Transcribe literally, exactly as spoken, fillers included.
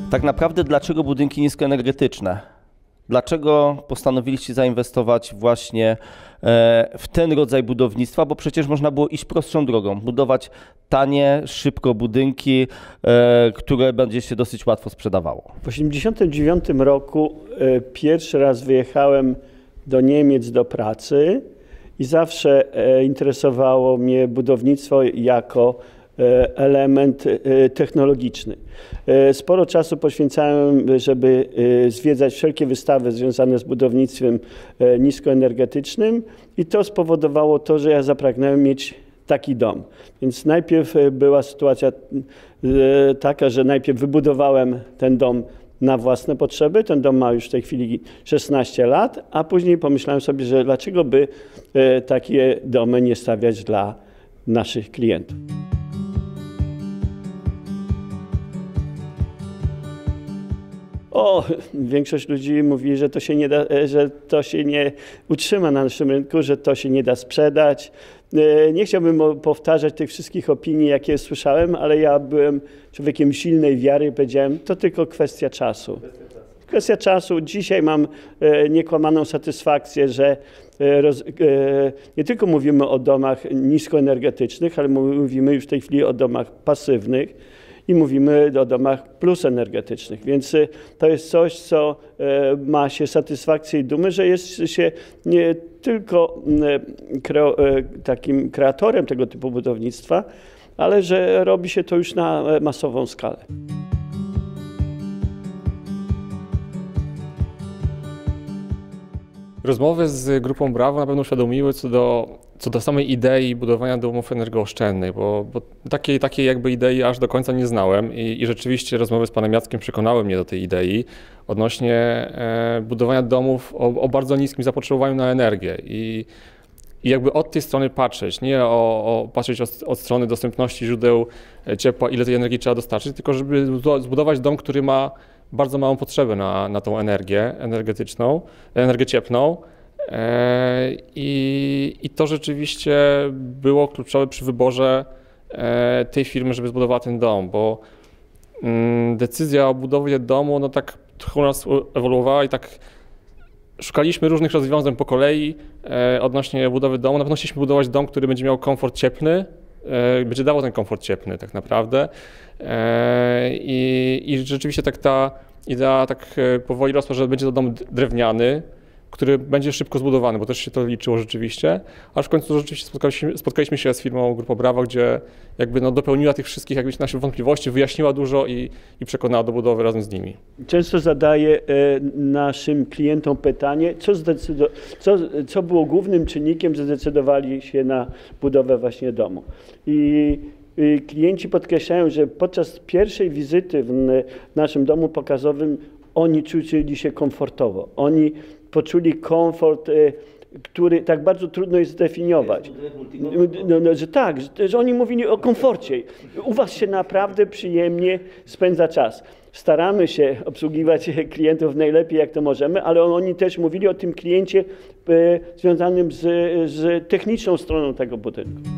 Tak naprawdę dlaczego budynki niskoenergetyczne? Dlaczego postanowiliście zainwestować właśnie w ten rodzaj budownictwa? Bo przecież można było iść prostszą drogą, budować tanie, szybko budynki, które będzie się dosyć łatwo sprzedawało. W tysiąc dziewięćset osiemdziesiątym dziewiątym roku pierwszy raz wyjechałem do Niemiec do pracy i zawsze interesowało mnie budownictwo jako element technologiczny. Sporo czasu poświęcałem, żeby zwiedzać wszelkie wystawy związane z budownictwem niskoenergetycznym i to spowodowało to, że ja zapragnąłem mieć taki dom. Więc najpierw była sytuacja taka, że najpierw wybudowałem ten dom na własne potrzeby. Ten dom ma już w tej chwili szesnaście lat, a później pomyślałem sobie, że dlaczego by takie domy nie stawiać dla naszych klientów. O, większość ludzi mówi, że to się nie da, że to się nie utrzyma na naszym rynku, że to się nie da sprzedać. Nie chciałbym powtarzać tych wszystkich opinii, jakie słyszałem, ale ja byłem człowiekiem silnej wiary i powiedziałem, to tylko kwestia czasu. Kwestia czasu. Dzisiaj mam niekłamaną satysfakcję, że roz, nie tylko mówimy o domach niskoenergetycznych, ale mówimy już w tej chwili o domach pasywnych. I mówimy o domach plusenergetycznych, więc to jest coś, co ma się satysfakcję i dumę, że jest się nie tylko takim kreatorem tego typu budownictwa, ale że robi się to już na masową skalę. Rozmowy z grupą Brawo na pewno uświadomiły co do, co do samej idei budowania domów energooszczędnych, bo, bo takiej, takiej jakby idei aż do końca nie znałem i, i rzeczywiście rozmowy z panem Jackiem przekonały mnie do tej idei odnośnie e, budowania domów o, o bardzo niskim zapotrzebowaniu na energię i, i jakby od tej strony patrzeć, nie o, o patrzeć od, od strony dostępności źródeł ciepła, ile tej energii trzeba dostarczyć, tylko żeby zbudować dom, który ma bardzo małą potrzebę na, na tą energię energetyczną, energię cieplną e, i, i to rzeczywiście było kluczowe przy wyborze e, tej firmy, żeby zbudowała ten dom, bo mm, decyzja o budowie domu no tak u nas ewoluowała i tak szukaliśmy różnych rozwiązań po kolei e, odnośnie budowy domu. Na pewno chcieliśmy budować dom, który będzie miał komfort cieplny, e, będzie dawał ten komfort cieplny tak naprawdę. I, I rzeczywiście tak ta idea tak powoli rosła, że będzie to dom drewniany, który będzie szybko zbudowany, bo też się to liczyło rzeczywiście, aż w końcu rzeczywiście spotkaliśmy, spotkaliśmy się z firmą Grupa Brawo, gdzie jakby no dopełniła tych wszystkich jakbyś naszych wątpliwości, wyjaśniła dużo i, i przekonała do budowy razem z nimi. Często zadaję e, naszym klientom pytanie, co, co, co było głównym czynnikiem, że zdecydowali się na budowę właśnie domu. I klienci podkreślają, że podczas pierwszej wizyty w naszym domu pokazowym oni czuli się komfortowo. Oni poczuli komfort, który tak bardzo trudno jest zdefiniować. No, no, że tak, że, że oni mówili o komforcie. U was się naprawdę przyjemnie spędza czas. Staramy się obsługiwać klientów najlepiej jak to możemy, ale oni też mówili o tym kliencie związanym z, z techniczną stroną tego budynku.